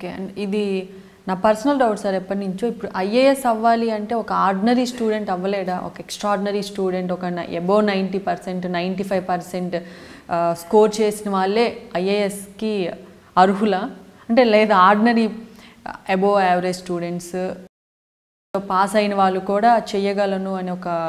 Okay. And ఇది నా personal doubt sir ఎప్పటి నుంచో. ఇప్పుడు ఐఏఎస్ అవ్వాలి అంటే ఒక ఆర్డినరీ స్టూడెంట్ అవ్వలేడా? ఒక ఎక్స్ట్రాడినరీ స్టూడెంట్, ఒక అబోవ్ 90%, 95% స్కోర్ చేసిన వాళ్ళే ఐఏఎస్కి అర్హులా? అంటే లేదా ordinary above average students pass అయిన వాళ్ళు కూడా చెయ్యగలను అని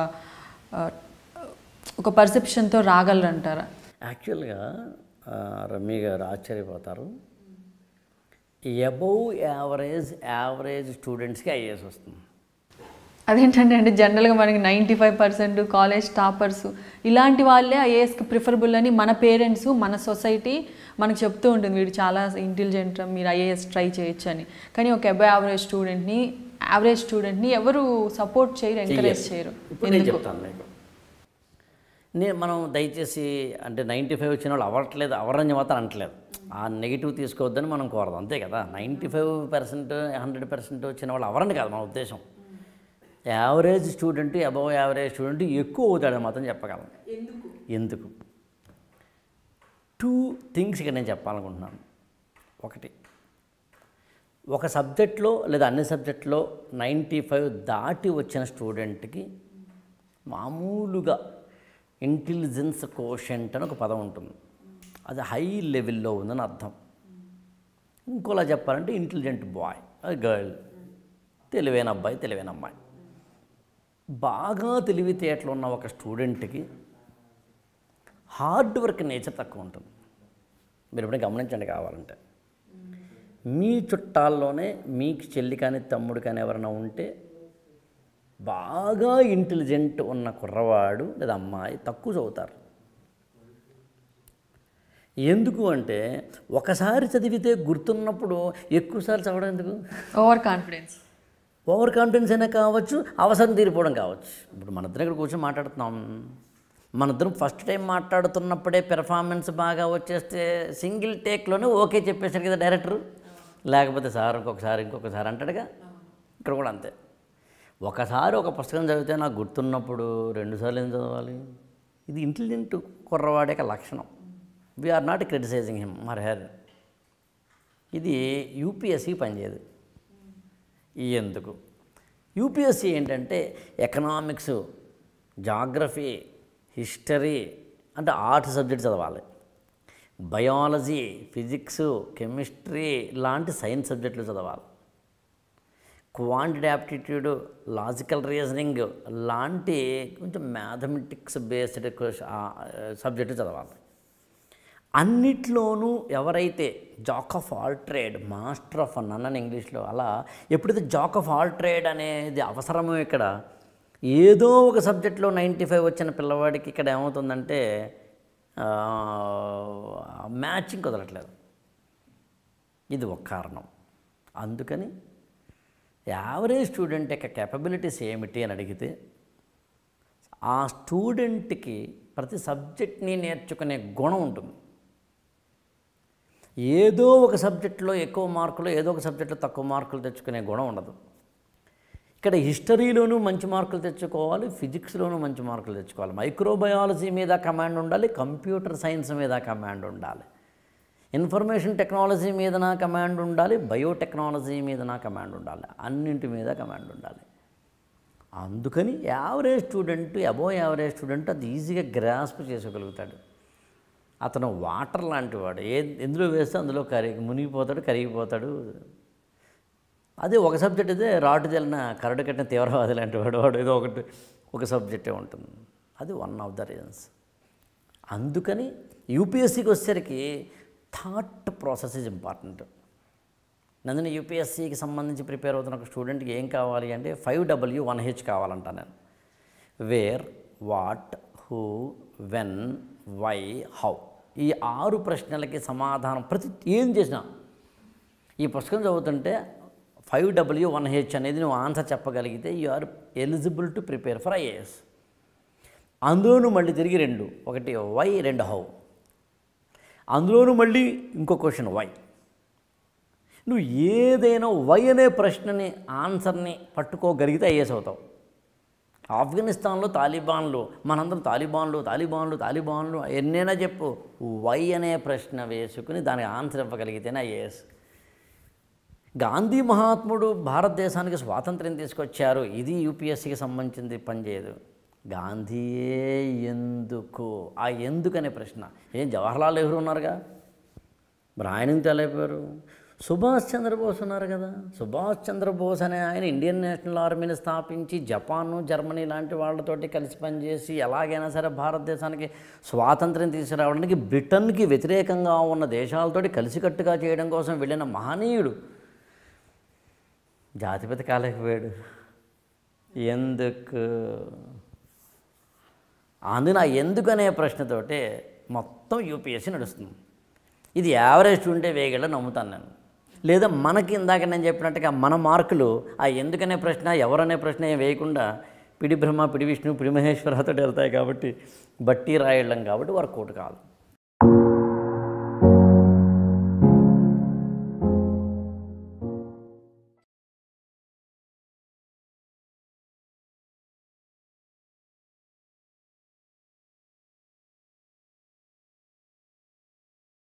ఒక పర్సెప్షన్తో రాగలరు అంటారా? యాక్చువల్గా రమ్య గారు ఆశ్చర్యపోతారు. అబోవ్ యావరేజ్ స్టూడెంట్స్కి ఐఏఎస్ వస్తుంది. అదేంటంటే అంటే జనరల్గా మనకి 95% కాలేజ్ టాపర్స్ ఇలాంటి వాళ్ళే ఐఏఎస్కి ప్రిఫరబుల్ అని మన పేరెంట్స్, మన సొసైటీ మనకు చెప్తూ ఉంటుంది, వీడు చాలా ఇంటెలిజెంట్, మీరు ఐఏఎస్ ట్రై చేయొచ్చు అని. కానీ ఒక అబోవ్ యావరేజ్ స్టూడెంట్ని ఎవరు సపోర్ట్ చేయరు, ఎంకరేజ్ చేయరు. ఇప్పుడు నేను చెప్తాను మీకు. మనం దయచేసి అంటే 95 వచ్చిన వాళ్ళు అవ్వరని మాత్రం అనట్లేదు. ఆ నెగిటివ్ తీసుకోవద్దని మనం కోరదాం, అంతే కదా. 95%, 100% వచ్చిన వాళ్ళు అవ్వరని కాదు మన ఉద్దేశం. Average student, above average student ఎక్కువ అవుతాడని మాత్రం చెప్పగలం. ఎందుకు 2 థింగ్స్ ఇక్కడ నేను చెప్పాలనుకుంటున్నాను. ఒకటి, ఒక సబ్జెక్ట్లో లేదా అన్ని సబ్జెక్టులో 95 దాటి వచ్చిన స్టూడెంట్కి మామూలుగా ఇంటెలిజెన్స్ కోషెంట్ అని ఒక పదం ఉంటుంది. అది హై లెవెల్లో ఉందని అర్థం. ఇంకోలా చెప్పాలంటే ఇంటెలిజెంట్ బాయ్, గర్ల్, తెలివైన అబ్బాయి, తెలివైన అమ్మాయి. బాగా తెలివితేటలు ఉన్న ఒక స్టూడెంట్కి హార్డ్ వర్క్ నేచర్ తక్కువ ఉంటుంది. మీరు ఎప్పుడైనా గమనించండి. కావాలంటే మీ చుట్టాల్లోనే మీకు చెల్లి కానీ తమ్ముడు కానీ ఎవరైనా ఉంటే బాగా ఇంటెలిజెంట్ ఉన్న కుర్రవాడు లేదా అమ్మాయి తక్కువ చదువుతారు. ఎందుకు అంటే ఒకసారి చదివితే గుర్తున్నప్పుడు ఎక్కువసార్లు చదవడం ఎందుకు? ఓవర్ కాన్ఫిడెన్స్ అయినా కావచ్చు, అవసరం తీరిపోవడం కావచ్చు. ఇప్పుడు మన ఇద్దరం ఇక్కడ కూర్చొని మాట్లాడుతున్నాం. మన ఇద్దరం ఫస్ట్ టైం మాట్లాడుతున్నప్పుడే పెర్ఫార్మెన్స్ బాగా వచ్చేస్తే సింగిల్ టేక్లోనే ఓకే చెప్పేశారు కదా డైరెక్టరు. లేకపోతే సార్ ఇంకొకసారి అంటాడుగా. ఇక్కడ కూడా అంతే. ఒకసారి ఒక పుస్తకం చదివితే నాకు గుర్తున్నప్పుడు 2 సార్లు ఏం చదవాలి? ఇది ఇంటెలిజెంట్ కుర్రవాడే లక్షణం. వీఆర్ నాట్ క్రిటిసైజింగ్ హిమ్ మరి హెర్. ఇది యూపీఎస్సీ పనిచేయదు. ఎందుకు? యూపీఎస్సీ ఏంటంటే ఎకనామిక్స్, జాగ్రఫీ, హిస్టరీ అంటే ఆర్ట్స్ సబ్జెక్ట్ చదవాలి. బయాలజీ, ఫిజిక్స్, కెమిస్ట్రీ లాంటి సైన్స్ సబ్జెక్టులు చదవాలి. క్వాంటిటీ యాప్టిట్యూడ్, లాజికల్ రీజనింగ్ లాంటి కొంచెం మ్యాథమెటిక్స్ బేస్డ్ సబ్జెక్టు చదవాలి. అన్నిట్లోనూ ఎవరైతే jack of all trade, master of none అని ఇంగ్లీష్లో, అలా ఎప్పుడైతే జాక్ ఆఫ్ ఆల్ ట్రేడ్ అనేది అవసరమో ఇక్కడ ఏదో ఒక సబ్జెక్ట్లో 95 వచ్చిన పిల్లవాడికి ఇక్కడ ఏమవుతుందంటే మ్యాచింగ్ కుదరట్లేదు. ఇది ఒక కారణం. అందుకని యావరేజ్ స్టూడెంట్ యొక్క కేపబిలిటీస్ ఏమిటి అని అడిగితే ఆ స్టూడెంట్కి ప్రతి సబ్జెక్ట్ని నేర్చుకునే గుణం ఉంటుంది. ఏదో ఒక సబ్జెక్టులో ఎక్కువ మార్కులు, ఏదో ఒక సబ్జెక్టులో తక్కువ మార్కులు తెచ్చుకునే గుణం ఉండదు. ఇక్కడ హిస్టరీలోనూ మంచి మార్కులు తెచ్చుకోవాలి, ఫిజిక్స్లోనూ మంచి మార్కులు తెచ్చుకోవాలి, మైక్రోబయాలజీ మీద కమాండ్ ఉండాలి, కంప్యూటర్ సైన్స్ మీద కమాండ్ ఉండాలి, ఇన్ఫర్మేషన్ టెక్నాలజీ మీద నా కమాండ్ ఉండాలి, బయోటెక్నాలజీ మీద నా కమాండ్ ఉండాలి, అన్నింటి మీద కమాండ్ ఉండాలి. అందుకని average student, above average student అది ఈజీగా గ్రాస్ప్ చేసుకోగలుగుతాడు. అతను వాటర్ లాంటి వాడు. ఎందులో వేస్తే అందులో మునిగిపోతాడు, కరిగిపోతాడు. అదే ఒక సబ్జెక్ట్ అయితే రాటు తెల్లిన కరడు కట్టిన తీవ్రవాది లాంటి వాడు ఏదో ఒక సబ్జెక్టే ఉంటుంది. అది వన్ ఆఫ్ ద రీజన్స్. అందుకని యూపీఎస్సీకి వచ్చేసరికి thought process is important. Nandini యూపీఎస్సీకి సంబంధించి ప్రిపేర్ అవుతున్న ఒక స్టూడెంట్కి ఏం కావాలి అంటే 5W1H కావాలంట నేను. Where, what, who, when, why, how. ఈ 6 ప్రశ్నలకి సమాధానం ఏం చేసినా ఈ పుస్తకం చదువుతుంటే 5W1H అనేది నువ్వు ఆన్సర్ చెప్పగలిగితే you are eligible to prepare for IAS. అందులోనూ మళ్ళీ తిరిగి 2, ఒకటి వై, 2 హౌ. అందులోనూ మళ్ళీ ఇంకో క్వశ్చన్ వై. నువ్వు ఏదైనా వై అనే ప్రశ్నని ఆన్సర్ని పట్టుకోగలిగితే ఐఏఎస్ అవుతావు. ఆఫ్ఘనిస్తాన్లో తాలిబాన్లు, మనందరం తాలిబాన్లు ఎన్నైనా చెప్పు, వై అనే ప్రశ్న వేసుకుని దానికి ఆన్సర్ ఇవ్వగలిగితేనే ఐఏఎస్. గాంధీ మహాత్ముడు భారతదేశానికి స్వాతంత్ర్యం తీసుకొచ్చారు, ఇది యూపీఎస్సీకి సంబంధించింది పనిచేయదు. గాంధీయే ఎందుకు, ఆ ఎందుకనే ప్రశ్న. ఏం జవహర్లాల్ నెహ్రూ ఉన్నారుగా, మరి ఆయన తెలైపోయారు. సుభాష్ చంద్రబోస్ ఉన్నారు కదా, సుభాష్ చంద్రబోస్ అనే ఆయన ఇండియన్ నేషనల్ ఆర్మీని స్థాపించి జపాను జర్మనీ లాంటి వాళ్ళతోటి కలిసి పనిచేసి ఎలాగైనా సరే భారతదేశానికి స్వాతంత్ర్యం తీసుకురావడానికి బ్రిటన్కి వ్యతిరేకంగా ఉన్న దేశాలతోటి కలిసికట్టుగా చేయడం కోసం వెళ్ళిన మహనీయుడు జాతిపిత కాలేకపోయాడు. ఎందుకు? అందున ఎందుకనే ప్రశ్నతోటే మొత్తం యూపీఎస్సీ నడుస్తుంది. ఇది యావరేజ్ స్టూడెంటే వేయగల నమ్ముతాను నేను. లేదా మనకి ఇందాక నేను చెప్పినట్టుగా మన మార్కులు ఆ ఎందుకనే ప్రశ్న ఎవరనే ప్రశ్న ఏం వేయకుండా పిడి బ్రహ్మ పిడి విష్ణు పిడి మహేశ్వరతో వెళ్తాయి కాబట్టి బట్టి రాయడం కాబట్టి వర్కౌట్ కాదు.